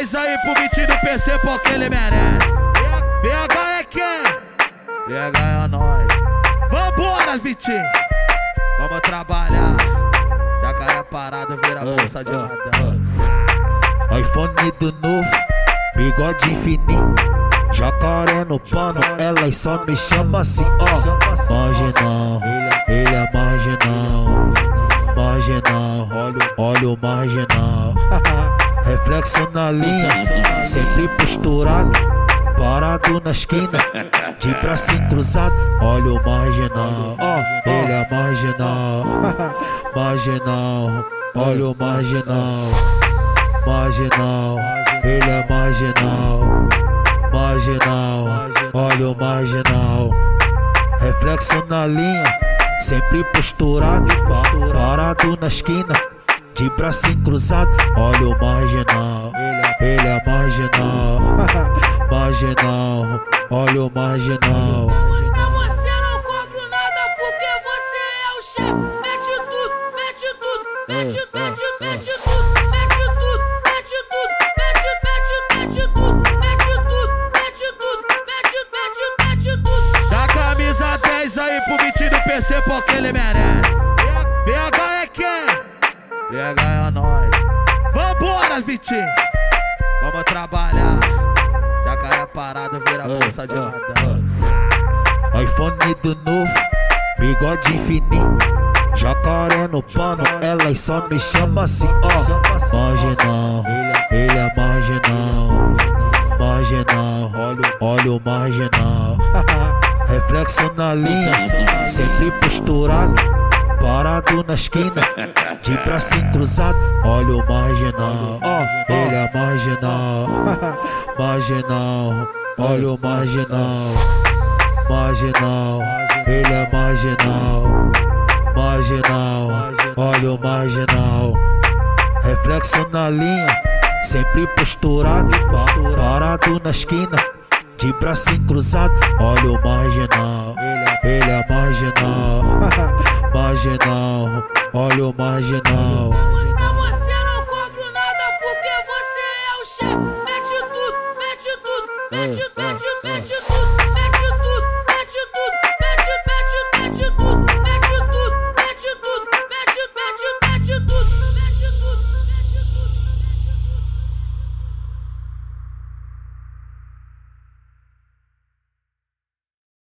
10 aí pro beat do PC porque ele merece. BH é quem? BH é nós. Vambora, Vitinho. Vamos trabalhar. Jacaré parado vira bolsa de ladrão. iPhone do novo, bigode fininho, jacaré no pano, elas só me chamam assim, ó. Marginal, ele é marginal, marginal, olha o marginal. Reflexo na linha, sempre posturado, parado na esquina, de bracinho cruzado, olha o marginal, ó. Ele é marginal, marginal, olha o marginal. Marginal, ele é marginal, marginal, olha o marginal. Reflexo na linha, sempre posturado, parado na esquina, de bracinho cruzado, olha o marginal. Ele é marginal, marginal, olha o marginal. Pra você não cobro nada porque você é o chefe. Mete tudo, mete tudo, mete tudo, mete tudo. Dá camisa 10 aí pro beat do PC porque ele merece. BH é quem? BH é nós. Vambora, Vitinho. Vamos trabalhar. Jacaré parado vira bolsa de ladrão. iPhone do novo, bigode fininho, jacaré no pano, elas só me chamam assim, ó. Marginal, ele é marginal, marginal, olha o marginal. Reflexo na linha, sempre posturado, parado na esquina, de bracinho cruzado, olha o marginal, ó. Ele é marginal, marginal, olha o marginal. Marginal, ele é marginal, marginal, olha o marginal. Reflexo na linha, sempre posturado, parado na esquina, de bracinho cruzado, olha o marginal. Ele é marginal, marginal, olha o marginal. Pra você não cobro nada porque você é o chefe. Mete tudo, mete tudo, mete tudo.